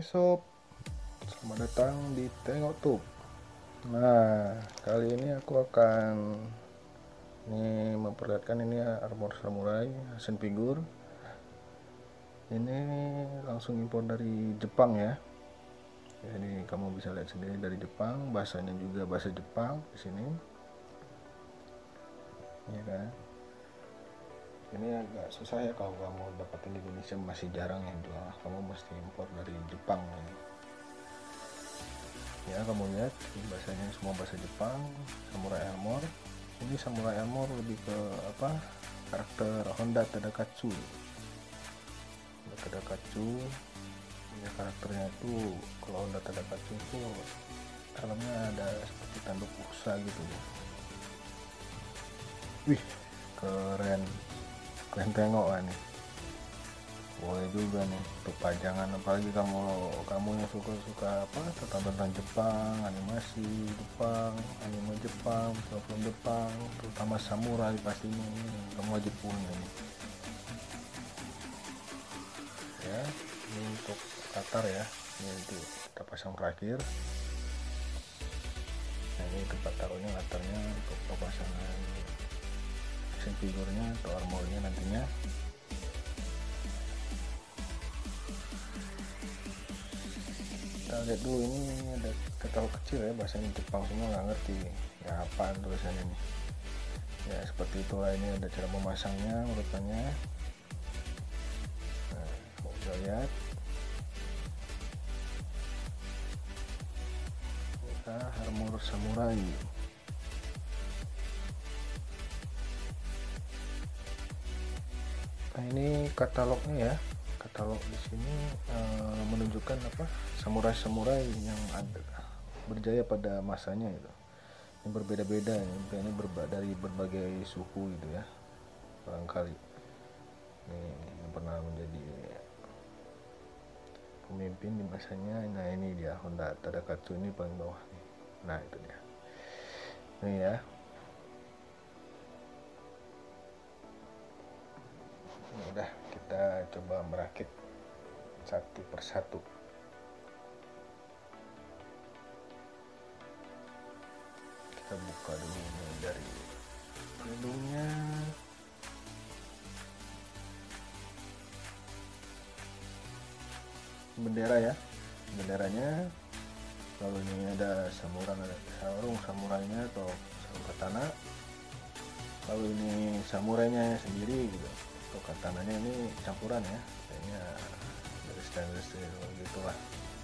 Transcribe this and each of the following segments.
Sob, selamat datang di Tengok Tube. Nah, kali ini aku akan memperlihatkan ini armor samurai action figure. Ini langsung impor dari Jepang ya. Jadi kamu bisa lihat sendiri dari Jepang, bahasanya juga bahasa Jepang di sini. Ya kan? Ini agak susah ya kalau kamu dapatin di Indonesia, masih jarang yang jual. Kamu mesti impor dari Jepang ya. Kamu lihat bahasanya semua bahasa Jepang. Samurai armor. Ini samurai armor lebih ke karakter Honda Tadakatsu. Ini karakternya itu, kalau Honda Tadakatsu itu dalamnya ada seperti tanduk ursa gitu. Wih, keren tengok kan nih. Boleh juga nih untuk pajangan, apalagi kamu yang suka tentang Jepang, animasi Jepang, anime Jepang, film Jepang, terutama samurai, pastinya ini kamu wajib punya nih. Ya, ini untuk latar ya. Ini untuk kita pasang terakhir. Nah, ini tempat taruhnya, latarnya untuk pemasangan action figurnya atau armornya nantinya. Kita lihat dulu, ini ada katalog kecil ya, bahasanya Jepang semua, nggak ngerti ya apaan tulisannya nih. Ya seperti itulah, ini ada cara memasangnya urutannya. Nah, kamu bisa lihat armor samurai. Nah, ini katalognya ya. Katalog di sini menunjukkan samurai yang ada berjaya pada masanya itu. Ini berbeda-beda, ini dari berbagai suku gitu ya, barangkali ini yang pernah menjadi pemimpin di masanya. Nah, ini dia Honda Tadakatsu, ini paling bawah nih. Nah, itu dia ini ya. Udah, kita coba merakit satu persatu. Kita buka dulu nih dari pelindungnya. Bendera ya, benderanya. Lalu ini ada sarung samurainya atau sarung katana. Lalu ini samurainya sendiri gitu. Untuk katananya ini campuran ya, kayaknya dari stainless steel gitulah.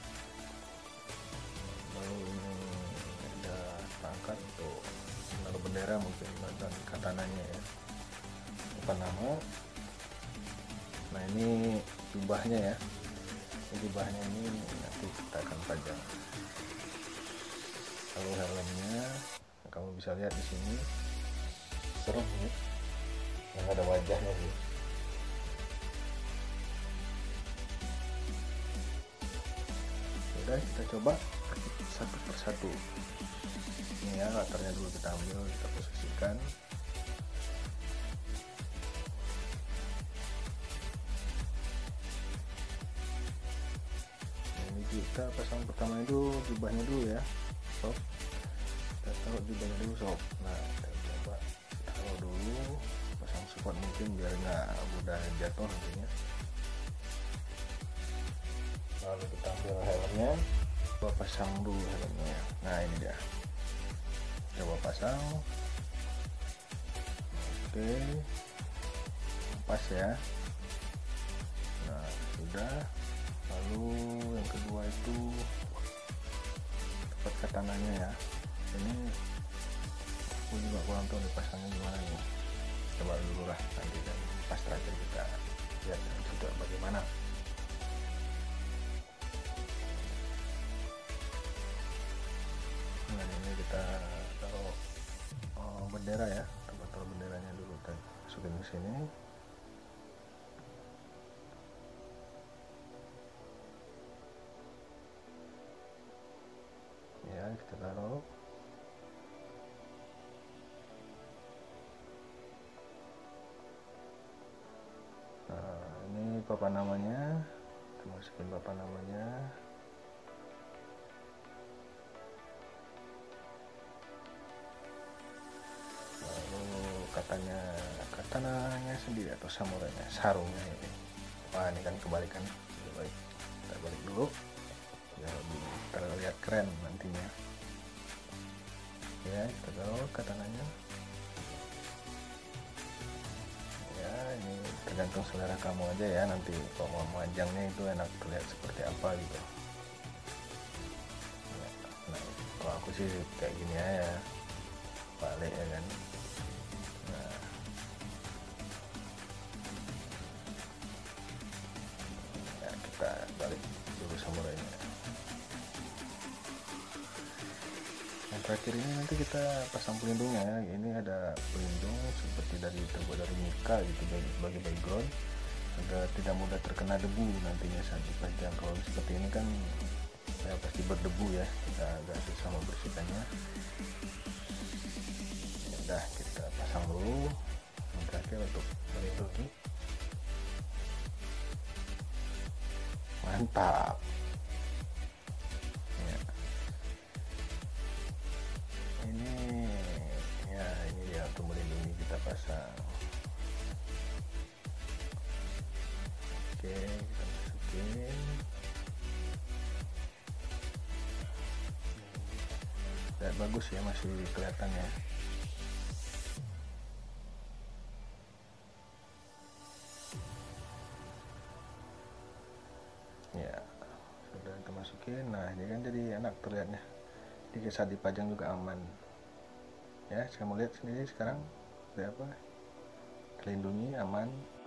Lalu ini ada perangkat untuk menaruh bendera mungkin, dan katananya ya, bukan nama. Nah, ini jubahnya ya. Jubahnya ini nanti kita akan pajang. Lalu helmnya, kamu bisa lihat di sini, serem nih, yang ada wajahnya sih. Udah, kita coba satu persatu. Ini ya, latarnya dulu kita ambil, kita posisikan. Ini kita pasang pertama itu jubahnya dulu ya, sob. Kita taruh jubahnya dulu, sob. Nah, kita coba taruh dulu, pasang sekuat mungkin biar nggak mudah jatuh nantinya. Lalu kita ambil helmnya, coba pasang dulu helmnya. Nah, ini dia, coba pasang. Oke, pas ya. Nah, sudah. Lalu yang kedua itu tempat katananya ya. Ini aku juga kurang tahu dipasangnya gimana nih. Coba dulu lah, nanti dan pas terakhir kita lihat juga bagaimana. Nah, ini kita taruh bendera ya, coba taruh benderanya dulu, kita masukin ke sini. Ya, kita taruh. Nah, ini papan namanya, kita masukin papan namanya. katanya katananya sendiri atau samurainya, sarungnya ini. Wah, ini kan kebalikan. Baik, kita balik dulu biar lebih terlihat keren nantinya. Ya, kita taruh katananya. Ya, ini tergantung selera kamu aja ya, nanti kalau mau memanjangnya itu enak terlihat seperti apa gitu. Ya, nah, kalau aku sih kayak gini aja, balik ya kan. Nah, ya kita balik dulu samurainya. Yang terakhir ini nanti kita pasang pelindungnya ya. Ini ada pelindung seperti terbuat dari mika gitu sebagai background agar tidak mudah terkena debu nantinya saat dipajang. Kalau seperti ini kan ya pasti berdebu ya, kita agak susah membersihkannya. Ya udah, kita pasang dulu. Yang terakhir untuk melindungi. Mantap ya. Ini ya, ini dia untuk melindungi, kita pasang. Oke, kita masukin. Lihat bagus ya, masih kelihatan ya. Ya, sudah kita masukin. Nah, ini kan jadi enak terlihatnya. Jadi saat dipajang juga aman. Ya, kamu lihat sendiri sekarang, seperti apa? Terlindungi, aman.